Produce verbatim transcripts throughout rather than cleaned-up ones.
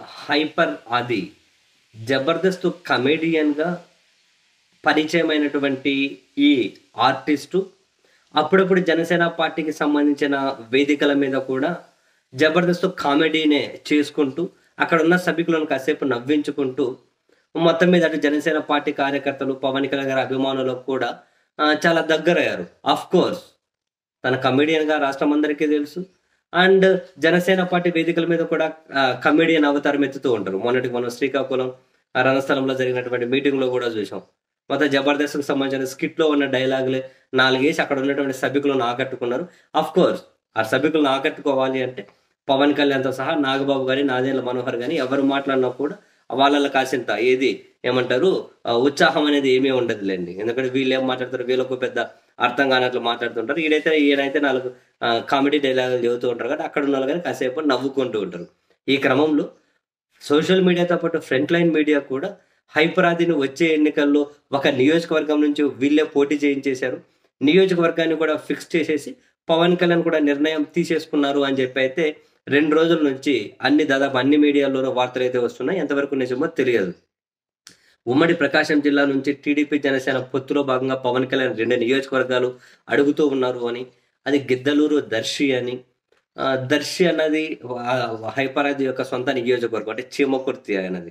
Hyper ఆది జబర్దస్త్ కమెడియన్‌గా పరిచయమైనటువంటి ఈ artist అప్పుడప్పుడు జనసేన పార్టీకి సంబంధించిన వేదికల మీద కూడా జబర్దస్త్ కామెడీనే చేసుకుంటూ, అక్కడున్న సభికులను కాసేపు నవ్వించుకుంటూ, మొత్తం మీద అటు జనసేన పార్టీ కార్యకర్తలు, పవన్ కళ్యాణ్ గారి అభిమానులకు కూడా ఆహ్, చాలా దగ్గరయ్యారు. ఆఫ్‌కోర్స్ తను కమెడియన్‌గా రాష్ట్రమందరికీ తెలుసు. అండ్ జనసేన పార్టీ వేదికల మీద కూడా ఆహ్, కమెడియన్ అవతారం ఎత్తుతూ ఉంటారు. మొన్నటికి మనం శ్రీకాకుళం ఆ రణస్థలంలో జరిగినటువంటి మీటింగ్‌లో గూడా జూసాం. మొత్తం జబర్దస్త్‌కి సంబంధించిన స్కిట్‌లో ఉన్న డైలాగులే నాలుగేసి అక్కడ ఉన్నటువంటి సభికులను ఆకట్టుకున్నారు. ఆఫ్‌కోర్స్ ఆ సభికులను ఆకట్టుకోవాలి అంటే పవన్ కళ్యాణ్‌తో సహా నాగబాబు గాని, నాదెండ్ల మనోహర్ గాని ఎవరు మాట్లాడినా కూడా వాళ్ళలో కాసింత ఏది ఏమంటారు ఆహ్, ఉత్సాహం అనేది ఏమీ ఉండదులెండి. ఎందుకంటే వీళ్ళేం మాట్లాడతారు, వీళ్ళకు పెద్ద అర్థం కానట్లు మాట్లాడుతుంటారు. ఈడైతే ఈయనైతే నాలుగు ఆహ్, కామెడీ డైలాగులు చెబుతూ ఉంటారు కాబట్టి అక్కడున్నోళ్ళు గాని కాసేపు నవ్వుకుంటూ ఉంటారు. ఈ క్రమంలో సోషల్ మీడియాతో పాటు ఫ్రంట్ లైన్ మీడియా కూడా హైపరాదిని వచ్చే ఎన్నికల్లో ఒక నియోజకవర్గం నుంచి వీళ్ళే పోటీ చేయించేశారు. నియోజకవర్గాన్ని కూడా ఫిక్స్ చేసేసి పవన్ కళ్యాణ్ కూడా నిర్ణయం తీసేసుకున్నారు అని చెప్పి అయితే రెండు రోజుల నుంచి అన్ని దాదాపు అన్ని మీడియాల్లోనూ వార్తలైతే వస్తున్నాయి. ఎంతవరకు నిజమో తెలియదు. ఉమ్మడి ప్రకాశం జిల్లా నుంచి టీడీపీ, జనసేన పొత్తులో భాగంగా పవన్ కళ్యాణ్ రెండు నియోజకవర్గాలు అడుగుతూ ఉన్నారు అని, అది గిద్దలూరు, దర్శి అని. ఆహ్, దర్శి అన్నది ఆహ్, హైపరాది యొక్క సొంత నియోజకవర్గం. అంటే చీమకుర్తి ఆయనది.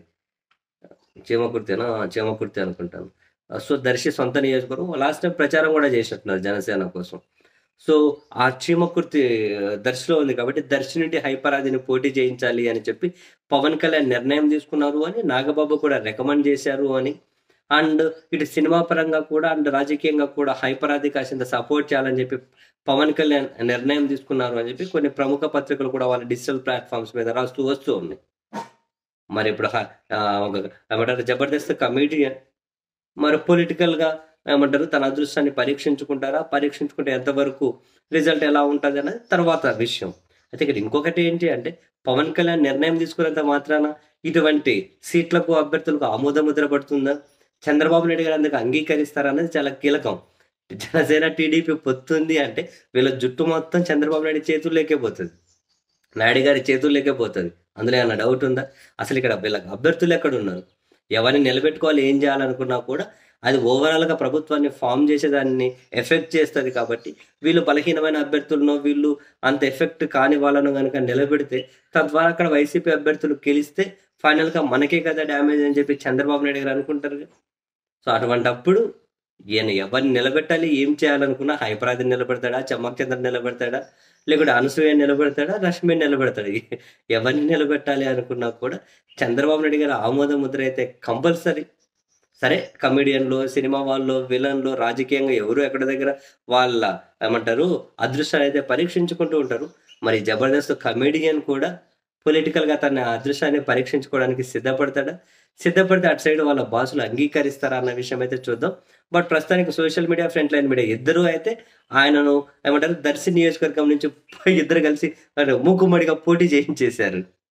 చీమకుర్తేనా? ఆ! చీమకుర్తి అనుకుంటాను. ఆహ్, సో, దర్శి సొంత నియోజకవర్గం. లాస్ట్ టైమ్ ప్రచారం గూడా చేసినట్టున్నారు జనసేన కోసం. సో, ఆ చీమకుర్తి ఆ, దర్శిలో ఉంది కాబట్టి దర్శి నుండి హైపరాదిని పోటీ చేయించాలి అని చెప్పి పవన్ కళ్యాణ్ నిర్ణయం తీసుకున్నారు అని, నాగబాబు కూడా రికమెండ్ చేశారు అని, అండ్ ఇటు సినిమా పరంగా కూడా అండ్ రాజకీయంగా కూడా హైపరాది కాసింత సపోర్ట్ చేయాలని చెప్పి పవన్ కళ్యాణ్ నిర్ణయం తీసుకున్నారు అని చెప్పి కొన్ని ప్రముఖ పత్రికలు కూడా వాళ్ళ డిజిటల్ ప్లాట్‌ఫార్మ్స్ మీద రాస్తూ వస్తూ ఉన్నాయి. మరిప్పుడు హ ఆహ్, ఒక ఏమంటారు జబర్దస్త్ కమెడియన్ మరి పొలిటికల్‌గా ఏమంటారు తన అదృష్టాన్ని పరీక్షించుకుంటారా? పరీక్షించుకుంటే ఎంతవరకు రిజల్ట్ ఎలా ఉంటదనేది తర్వాత విషయం. అయితే ఇక్కడ ఇంకొకటి ఏంటి అంటే పవన్ కళ్యాణ్ నిర్ణయం తీసుకున్నంత మాత్రాన ఇటువంటి సీట్లకు, అభ్యర్థులకు ఆమోద ముద్ర పడుతుందా? చంద్రబాబు నాయుడు గారు అందుకు అంగీకరిస్తారా? అనేది చాలా కీలకం. జనసేన, టీడీపీ పొత్తుంది అంటే వీళ్ళ జుట్టు మొత్తం చంద్రబాబు నాయుడు చేతుల్లోకే పోతది. నాయుడు గారి చేతుల్లోకే పోతది. అందులో ఏమన్నా డౌట్ ఉందా? అసలిక్కడ వీళ్ళకి అభ్యర్థులు ఎక్కడున్నారు? ఎవరిని నిలబెట్టుకోవాలి, ఏం చేయాలనుకున్నా కూడా అది ఓవరాల్‌గా ప్రభుత్వాన్ని ఫార్మ్ చేసేదాన్ని ఎఫెక్ట్ చేస్తది కాబట్టి, వీళ్ళు బలహీనమైన అభ్యర్థులనో, వీళ్ళు అంత ఎఫెక్ట్ కాని వాళ్ళనో గనక నిలబెడితే, తద్వారా అక్కడ వైసీపీ అభ్యర్థులు గెలిస్తే ఫైనల్‌గా మనకే కదా డ్యామేజ్ అని చెప్పి చంద్రబాబు నాయుడు గారు అనుకుంటారుగా. సో, అటువంటప్పుడు ఈయన ఎవరిని నిలబెట్టాలి, ఏం చేయాలనుకున్నా హైపరాదిని నిలబెడతాడా? చెమ్మక్ చంద్రని నిలబెడతాడా? లేకుంటే అనసూయని నిలబెడతాడా? రష్మిని నిలబెడతాడా? ఎవరిని నిలబెట్టాలి అనుకున్నా కూడా చంద్రబాబు నాయుడు గారి ఆమోద ముద్ర అయితే కంపల్సరీ. సరే కమెడియన్‌లు, సినిమా వాళ్ళు, విలన్‌లు రాజకీయంగా ఎవరు ఎక్కడి దగ్గర వాళ్ళ ఏమంటారు అదృష్టాన్నయితే పరీక్షించుకుంటూ ఉంటారు. మరి జబర్దస్త్ కమెడియన్ కూడా పొలిటికల్‌గా తన అదృష్టాన్ని పరీక్షించుకోవడానికి సిద్ధపడతాడా? సిద్ధపడితే అటు సైడ్ వాళ్ళ బాసులు అంగీకరిస్తారా అన్న విషయం అయితే చూద్దాం. బట్ ప్రస్తుతానికి social media, front line media ఇద్దరూ అయితే ఆయనను ఏమంటారు దర్శి నియోజకవర్గం నుంచి ఇద్దరు కలిసి అంటే మూకుమ్మడిగా పోటీ చేయించేశారు.